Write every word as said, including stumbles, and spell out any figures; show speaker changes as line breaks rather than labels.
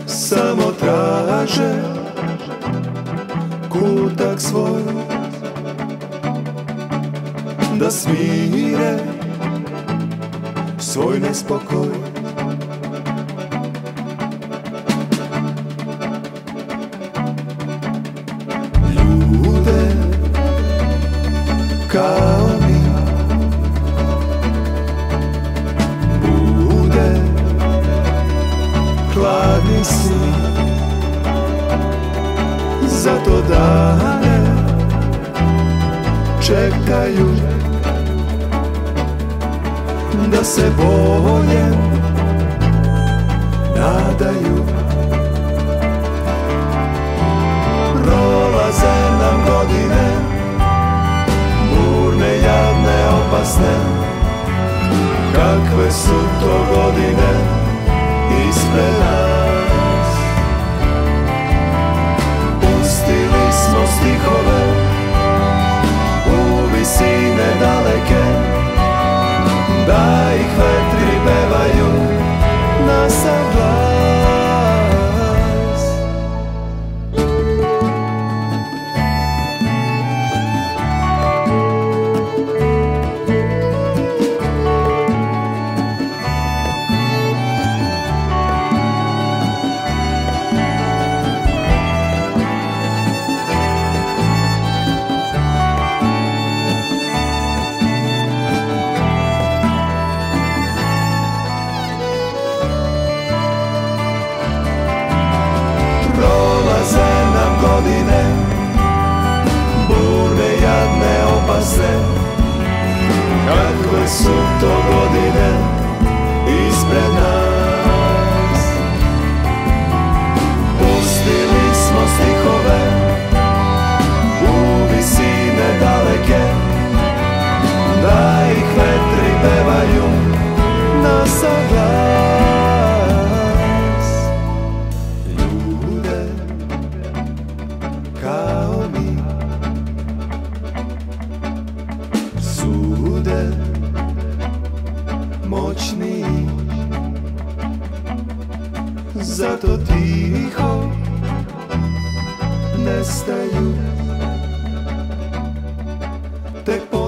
samo traže kutak svoj, da smire svoj nespokoj. Ljude kao mi bude hladni sni, zato dane čekaju da se bolje nadaju. Prolaze nam godine, burne, jadne, opasne. Kakve su to godine ispred nas? Pustili smo stihove u visine daleke, da ih vetri pevaju na sav glas. Godine, burne, jadne, opasne. Kakve su to godine ispred nas? Pustili smo stihove u visine daleke, da ih vetri pevaju na sav glas. Kao mi sude moćni, zato tiho nestaju tek po